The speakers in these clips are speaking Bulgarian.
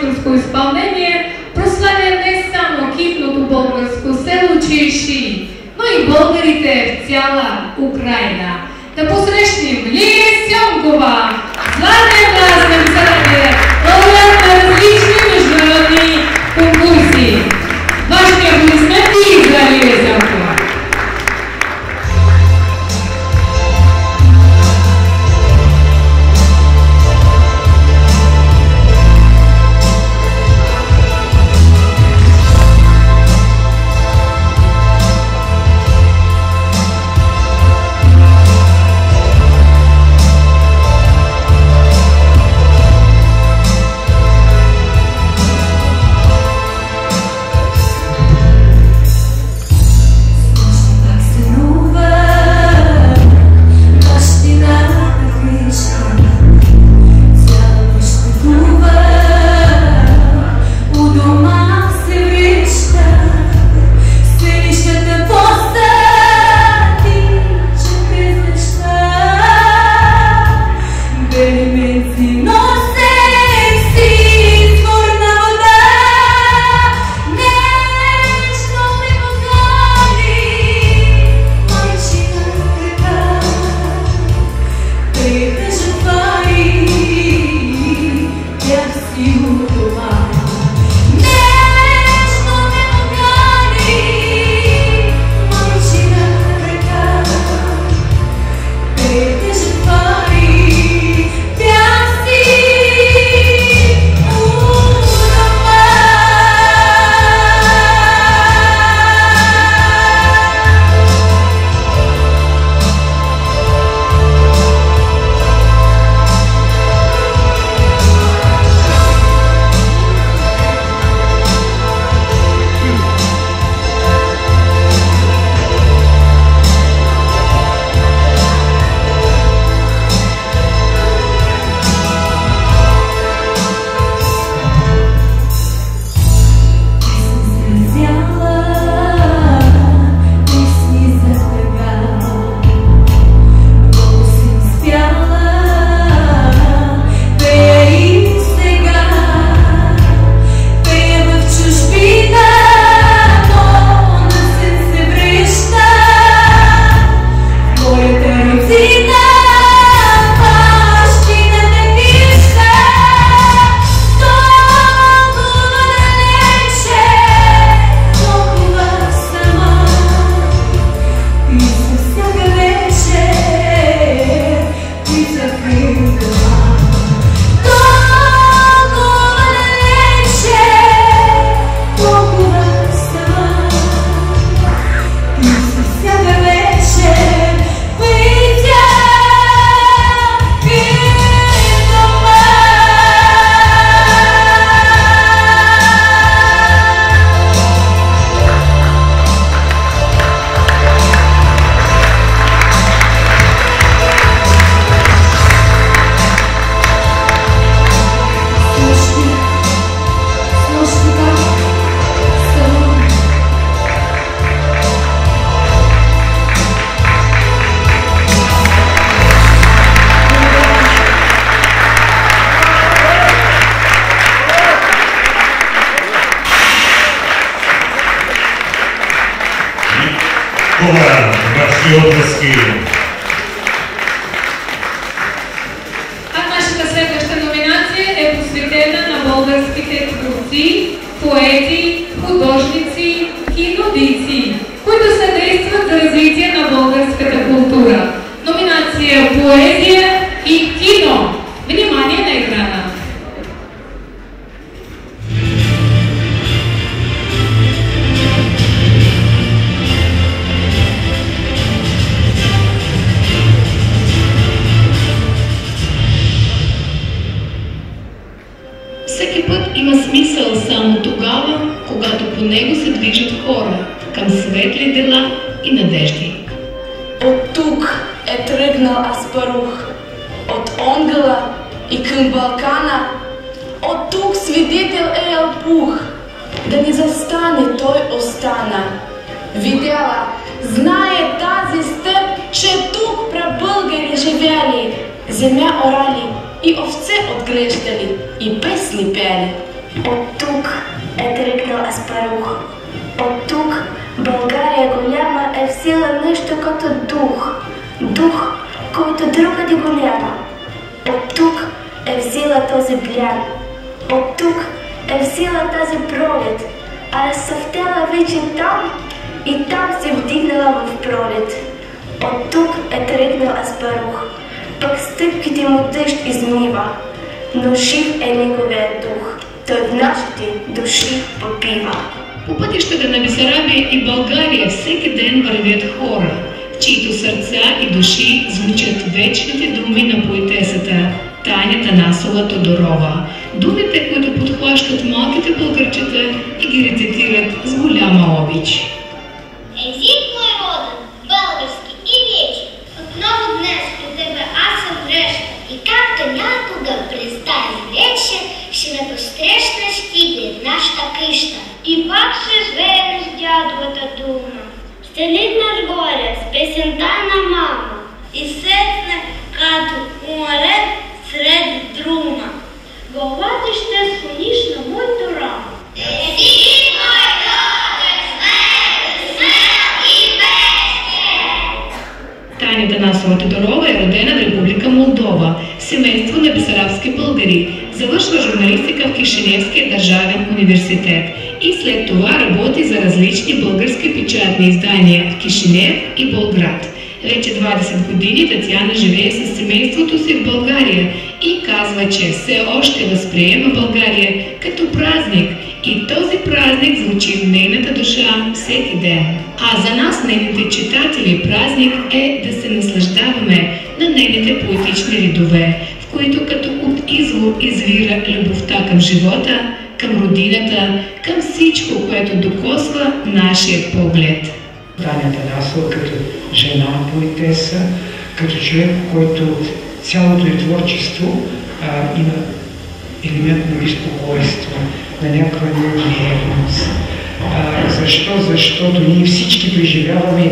майсторско изпълнение прославя не само китното българско село Чирши, но и българите в цяла Украйна. Да посрещнем Лилия Сьомкова, златен глас на писателя, лауреат на различни международни конкурси. Вашите аплодисменти за Лилия Сьомкова. Ваши обласки. А нашата следваща номинация е посветена на българските творци, поети, художници, кинодийци, които съдействат за развитие на българската култура. Номинация поезия и кино. Внимание на екрана! Всеки път има смисъл само тогава, когато по него се движат хора към светли дела и надежди. От тук е тръгнал Аспарух, от Онгъла и към Балкана. От тук свидетел е Алпух, да не застане той остана. Видяла, знае тази степ, че тук прабългари живяли, земя орали и овце отглеждали и песни пели. От тук е тръгнал Аспарух. От тук България голяма е взела нещо като дух. Дух, който другаде го няма. От тук е взела този блян. От тук е взела тази пролет. А разцъфтяла вече там и там се вдигнала в пролет. От тук е тръгнал Аспарух. Пък стъпките му дъжд измива. Но жив е неговият дух. Той в нашите души попива. По пътищата на Бесарабия и България всеки ден вървят хора, в чието сърца и души звучат вечните думи на поетесата Таня Танасова Тодорова. Думите, които подхващат малките българчета и ги рецитират с голяма обич. Език мой роден, български и вечен, отново днес при тебе аз съм връща и както някога през тази вечер ще ме посрещнеш ти пред нашата къща. И пак ще живеем с дядовата дума. Ще литнеш горе с песента на мама и сетне като уморен сред друма. Главата ще склониш на моето рамо. Език мой роден, смел и вечен. Таня Танасова Тодорова е родена в Република Молдова, семейство на бесарабски българи. Завършва журналистика в Кишиневския държавен университет и след това работи за различни български печатни издания в Кишинев и Болград. Вече 20 години Татяна живее с семейството си в България и казва, че все още възприема България като празник и този празник звучи в нейната душа всеки ден. А за нас, нейните читатели, празник е да се наслаждаваме на нейните поетични редове, в които като от извор извира любовта към живота, към родината, към всичко, което докосва нашия поглед. Таня Танасова като жена поетеса, като човек, който цялото и творчество има елемент на безпокойство, на някаква неувереност. Защо? Защото ние всички преживяваме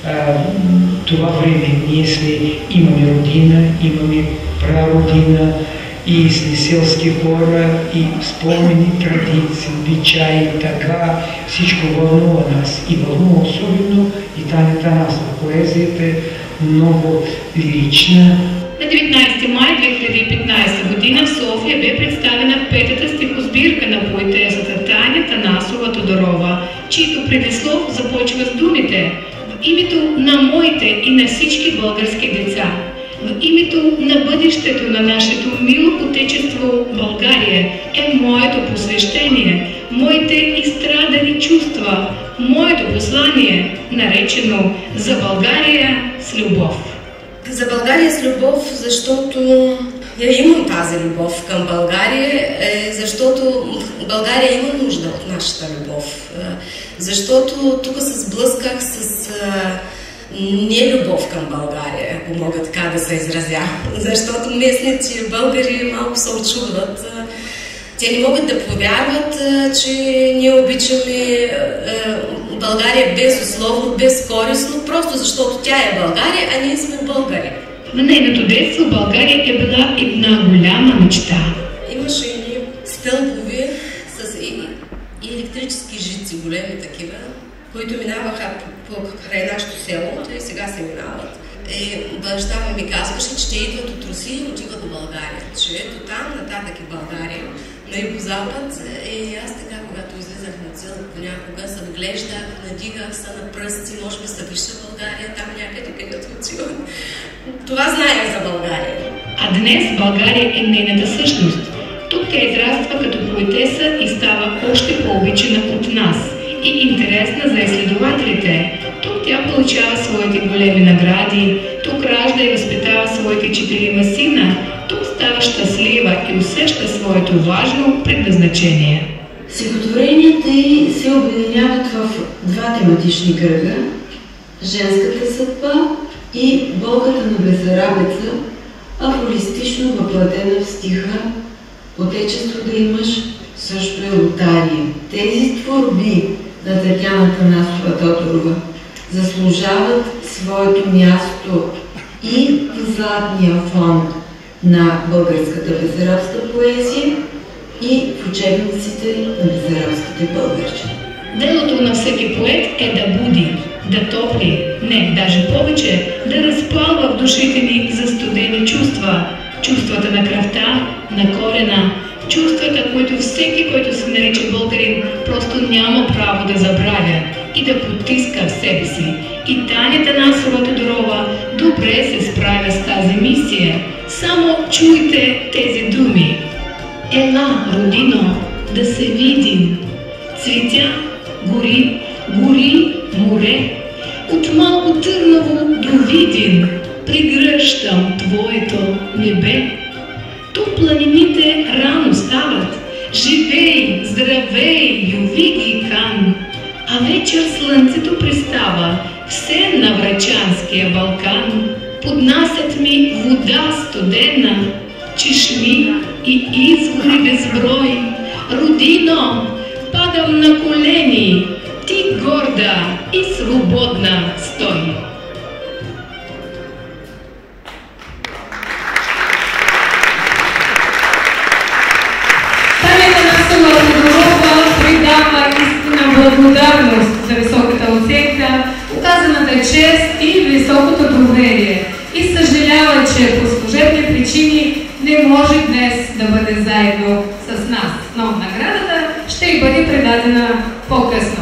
това време. Ние имаме родина, имаме прародина и сме селски хора и спомени, традиции, обичаи, така всичко вълнува нас. И вълнува особено и Таня Танасова. Поезията е много лирична. На 19 май 2015 година в София бе представена петата стихосбирка на поетесата Таня Танасова Тодорова, чието предислов започва с думите: в името на моите и на всички български деца, в името на бъдещето на нашето мило отечество България е моето посвещение, моите изстрадани чувства, моето послание, наречено «За България с любов». За България с любов, защото я имам тази любов към България, защото България има нужда от нашата любов. Защото тук се сблъсках с нелюбов към България, ако мога така да се изразя. Защото местните българи малко се очудват. Те не могат да повярват, че ние обичаме България безусловно, безкорисно, просто защото тя е България, а ние сме българи. На нейното детство България е била една голяма мечта. Имаше едни стълбови с електрически жици, големи такива, които минаваха покрай нашето село, и сега се минават. Баща ми казваше, че те идват от Русия и отиват до България. Че ето там, нататък е България, на югозапад. И аз така, когато излизах на цел, понякога се вглеждах, надигах се на пръсти, може би се вижда България, там някъде, където отивам. Това знаех за България. А днес България е нейната същност. Тук тя израства като поетеса и става още по-обичана от нас и интересна за изследователите. Тук тя получава своите големи награди, тук ражда и възпитава своите 4 сина, тук става щастлива и усеща своето важно предназначение. Стихотворенията й се обединяват в два тематични кръга – женската съдба и болката на безарабеца, афористично въплатена в стиха «Отечество да имаш» също е лотария. Тези творби на Татяна Танасова Тодорова заслужават своето място и в златния фонд на българската бесарабска поезия, и в учебниците на бесарабските българчи. Делото на всеки поет е да буди, да топли, не, даже повече, да разпалва в душите ни застудени чувства, чувствата на кръвта, на корена, чувствата, които всеки, който се нарича българин, просто няма право да забравя и да потиска в себе си. И Таня Танасова Тодорова добре се справя с тази мисия. Само чуйте тези думи. Ела, родино, да се видим. Цветя, гори, гори, море. От Малко Търново до Видин прегръщам твоето небе. Тук планините рано стават. Живей, здравей, ювиги хан. А вечер слънцето пристава все на Врачанския Балкан. Поднасят ми вода студена, чешми и извори безброй. Родино, падам на колени, ти горда и свободна стой. Таня Танасова Тодорова придава истина благодарност за високата оценка, оказаната чест и високото доверие и съжалява, че по служебни причини не може днес да бъде заедно с нас, но наградата ще й бъде предадена по-късно.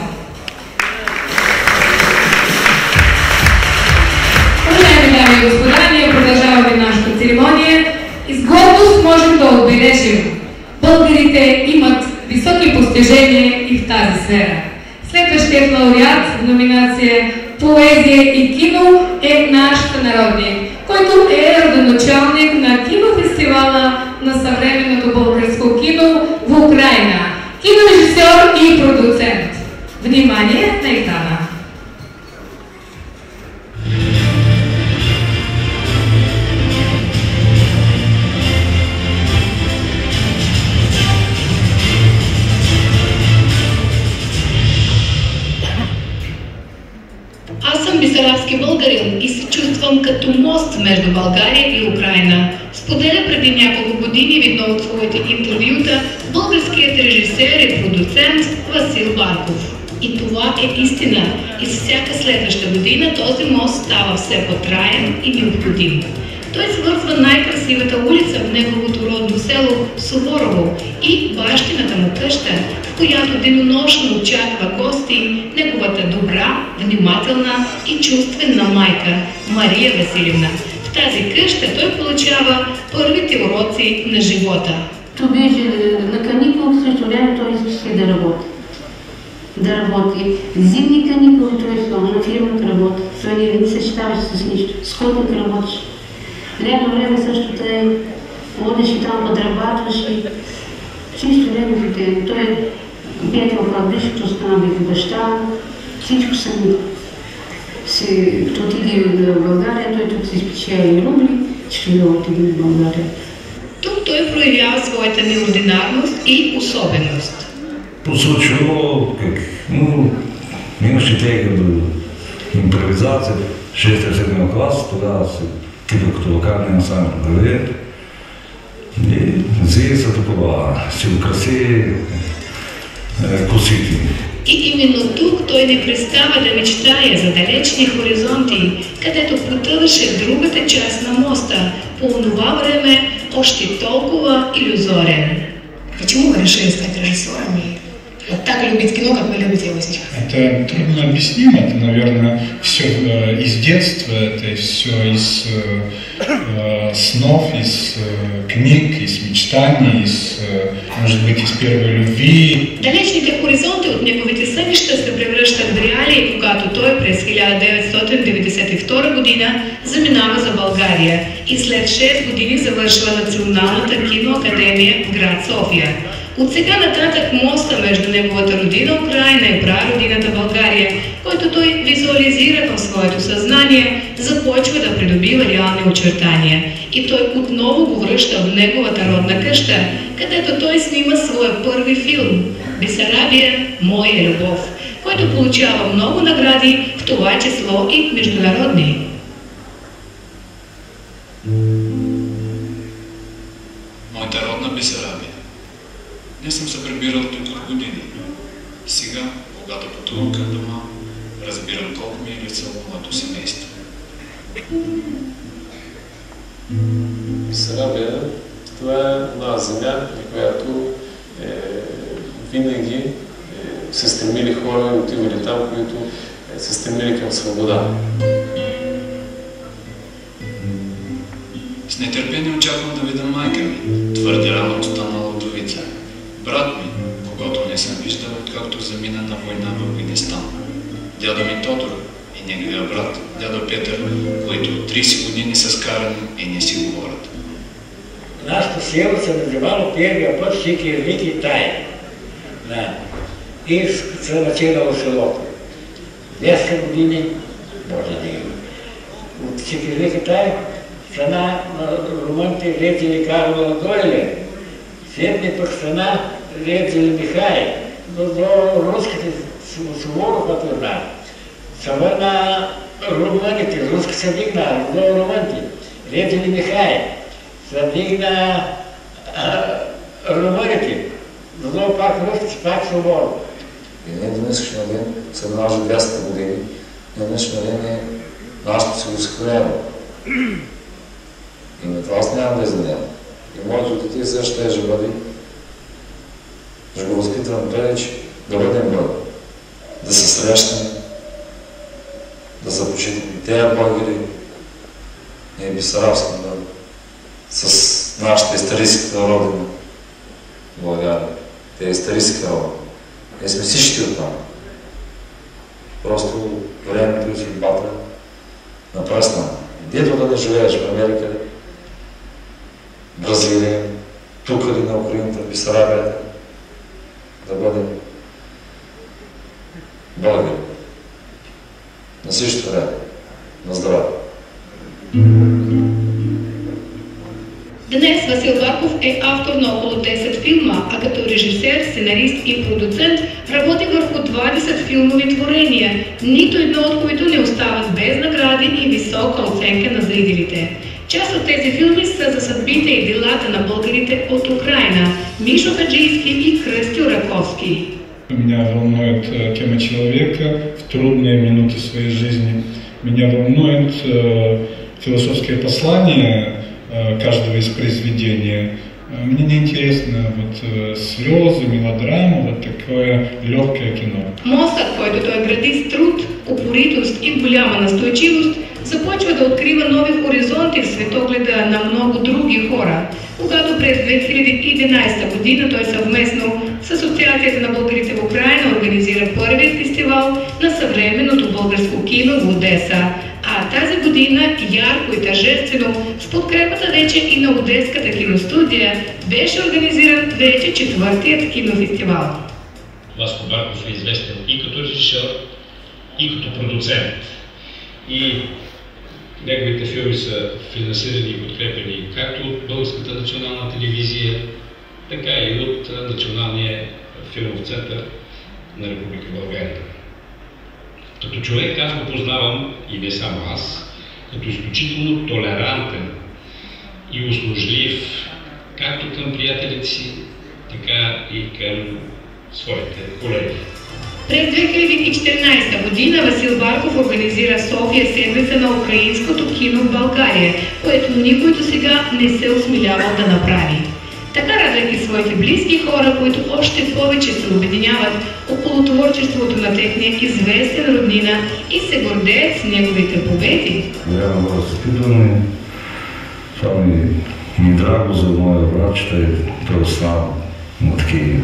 Уважаеми дами и господа, ние продължаваме нашата церемония и с гордост можем да отбележим: българите имат високи постижения и в тази сфера. Следващият лауреат в номинация Поезия и кино е наш народник, който е родоначалник на кинофестивала на съвременното българско кино в Украйна, кинорежисьор и продуцент. Внимание на екрана! Аз съм бесарабски българин и се чувствам като мост между България и Украйна. Споделя преди няколко години, видно от своите интервюта, българският режисер и продуцент Васил Барков. И това е истина. И с всяка следваща година този мост става все по-траен и необходим. Той свързва най-красивата улица в неговото родно село Суворово и бащината му къща, в която денонощно очаква гости неговата добра, внимателна и чувствена майка Мария Василевна. В тази къща той получава първите уроци на живота. То беше на каникул срещу време, той искаше да работи. Да работи. Зимни каникули той на фирмата работи. Той не съчетаваше с нищо. Скотник работеше. Лято време също тъй водеше там, подработваше. Чисто неговите. Той бяха в кладбището, стана баща. Всичко сами. Като отиде в България, той тук се спечели рубли, че да отиде в България. Тук той проявява своята неординарност и особеност. Случило, как, имаше тега до импровизация, 6-7 клас, тогава се типа като локалния ансамбъл върви. И взе се такова, си украси косите. И именно тук той не престава да мечтае за далечни хоризонти, където потъваше в другата част на моста, по онова време още толкова илюзорен. Почему вы решили стать режиссером и вот так любить кино, как вы любите его сейчас? Это трудно объяснимо. Это, наверное, все из детства, это все из снов, из книг, из мечтаний, из, может быть, из первой любви. Далечните хоризонти от неговите сънища се превръщат в реалии, когато той през 1992 година заминава за България и след 6 години завършва Националната киноакадемия в град София. От сега нататък моста между неговата родина Украйна и прародината България, който той визуализира в своето съзнание, започва да придобива реални очертания. И той отново го връща в неговата родна къща, където той снима своя първи филм «Бесарабия – моя любов», който получава много награди, в това число и международни. Моята родна Бесарабия. Не съм се прибирал тук от години. Сега, когато пътувам към дома, разбирам колко ми е липсвало моето семейство. Бесарабия, това е една земя, на която винаги се стремили хора и отивали там, които се стремили към свобода. С нетърпение очаквам да видя майка ми, твърде рано останала вдовица. Брат ми, когато не съм виждал, откакто замина на война в Афганистан. Дядо ми Тодор и неговия брат, дядо Петър, които 30 години са скарани и не си говорят. Нашето село се називало первия път Шикирли Китай. И се начинало селото. 10 години, може да има. От Шикирли Китай страна на румъните летели Карла Дойле. Седми пък страна летели Михай. До руските Суворов отвърна. Се върна румъните, руски се дигна, до румъните. Летели Михай. Се дигна румъните. До пак руските, пак Суворов. И ние до днешния ден, след наше 200 години, на днешния ден е нашето се го съхранява. И на това аз нямам да изненявам. И моето дете също ще бъде, ще го възпитвам преди, че да бъдем бъде, да се срещнем, да започнем и тези българи, ние бесарабски бъде, с нашата историческа родина, България, те историческа родина. Ние сме всички от там. Просто времето и съдбата напресна. Дето да не живееш в Америка, Бразилия, тук ли на Украината, Бесарабията, да бъдем българи. На всичко време. На здраве. Днес Васил Барков е автор на около 10 филма, а като режисер, сценарист и продуцент работи върху 20 филмови творения, нито едно от които не остават без награди и висока оценка на зрителите. Част от тези филми са за съдбите и делата на българите от Украина – Мишо Хаджийски и Кръстю Раковски. Меня волнует тема человека в трудные минуты своей жизни. Меня волнует философское послание каждого из произведений. Мне не интересно слезы, мелодрама, такое легкое кино. Мостът, който той гради с труд, упоритост и голяма настойчивост, започва да открива нови хоризонти в светогледа на много други хора. Когато през 2011 година той съвместно с Асоциацията на българите в Украина организира първият фестивал на съвременното българско кино в Одеса. А тази година ярко и тържествено, с подкрепата вече и на Одеската киностудия, беше организиран вече четвъртият кинофестивал. Васко Барков е известен и като режисьор, и като продуцент. И неговите филми са финансирани и подкрепени както от Българската национална телевизия, така и от Националния филмов център на Република България. Като човек аз го познавам, и не само аз, като изключително толерантен и услужлив, както към приятелите си, така и към своите колеги. През 2014 година Васил Барков организира София седмица на украинското кино в България, което никой до сега не се осмелявал да направи. Така радвайки своите близки хора, които още повече се обединяват около творчеството на техния известен роднина и се гордеят с неговите победи. Голямо възпитване, това ми драго за моя брат, че той остана на такива,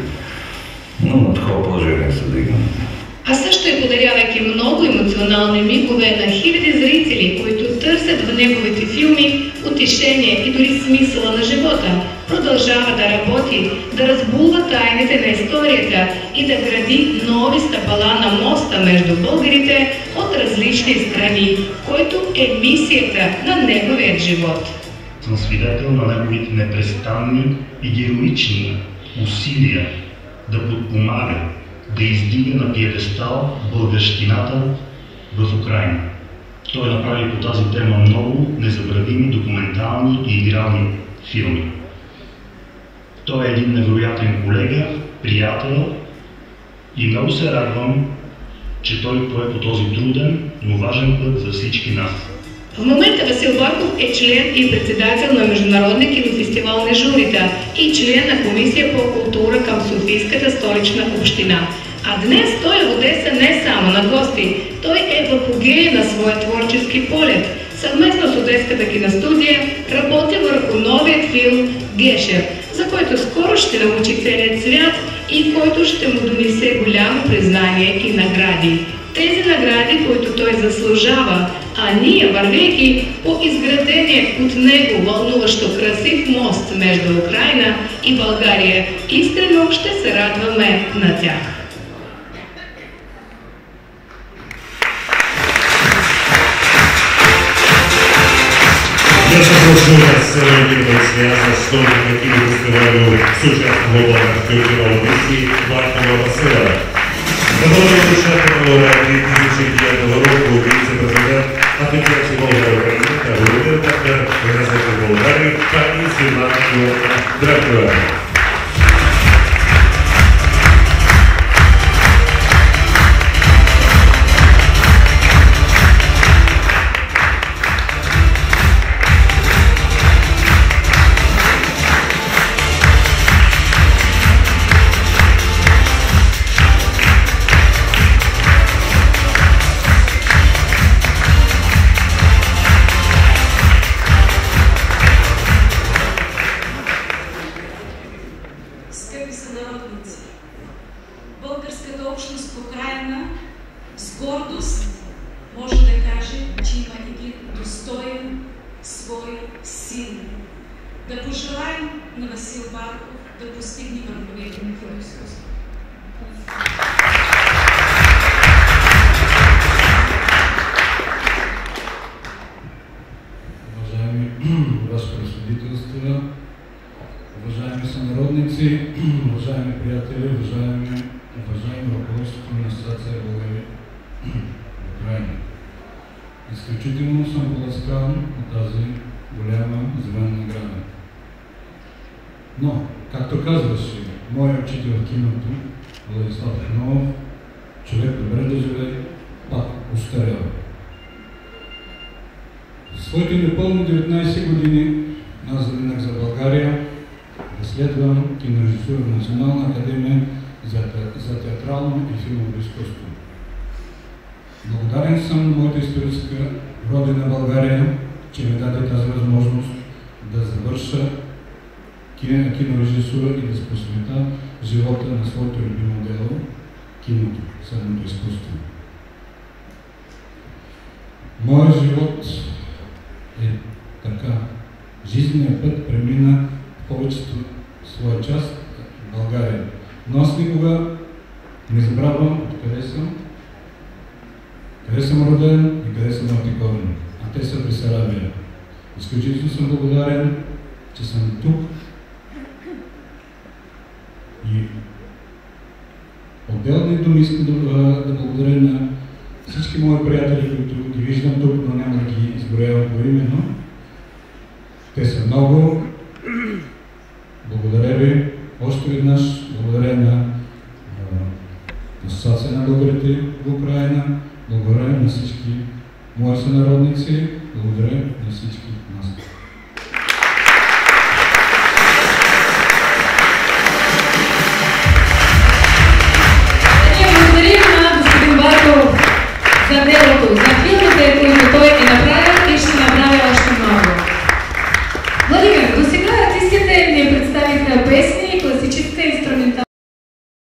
но на такова положение се дигна. А също и подарявайки много емоционални мигове на хиляди зрители, които търсят в неговите филми утешение и дори смисъла на живота, продължава да работи, да разбулва тайните на историята и да гради нови стъпала на моста между българите от различни страни, който е мисията на неговият живот. Съм свидетел на неговите непрестанни и героични усилия да подпомага, да издига на пиедестал българщината в Украина. Той направи по тази тема много незабравими документални и игрални филми. Той е един невероятен колега, приятел и много се радвам, че той пое по този труден, но важен път за всички нас. В момента Васил Бойков е член и председател на Международния кинофестивал на журита и член на Комисия по култура към Софийската столична община. А днес той е в Одеса не само на гости, той е в апогея на своя творчески полет. Съвместно с Одеската киностудия работи върху новият филм «Гешев», за който скоро ще научи целият свят и който ще му донесе голямо признание и награди. Тези награди, които той заслужава, а ние, вървейки по изградения от него вълнуващо красив мост между Украйна и България, искрено ще се радваме на тях. Я се прошу да се родителя связа с този такива фестивалю сучасного актьора Одесі Вартова Васила. Доброго душевного раді 2005 року віце-президент Асоціації Болгар України та головний партнер Організації Болгарії та інституту Дракула. Българската общност в Украйна с гордост може да каже, че има един достоен свой син. Да пожелаем на Васил Барков да постигне върховете на киноизкуството. Уважаеми Ваше Превъзходителство, уважаеми сънародници, уважаеми приятели, уважаеми ръководството на Асоциация Българи в Украйна. Изключително съм поласкан от тази голяма звънна награда. Но, както казваше моят учител в киното, Владислав Ханов, човек добре да живее, пак устарява. В своите непълни 19 години аз заминах за България да следвам кинорежисура в Национална академия за театрално и филмово изкуство. Благодарен съм на моята историческа родина България, че ми даде тази възможност да завърша кинорежисура и да посвета живота на своето любимо дело – киното, съдното изкуство. Моят живот е така. Жизненият път премина в повечето своя част в България. Но аз никога не забравям откъде съм роден и къде са моите корени. А те са в Бесарабия. Изключително съм благодарен, че съм тук и отделни думи искам да благодаря на всички мои приятели, които ги виждам тук, но няма да ги изброявам поименно. Те са много. Благодаря ви още веднъж. Благодаря на Асоциация на българите в Украйна. Благодаря на всички мои сънародници. Благодаря на всички нас.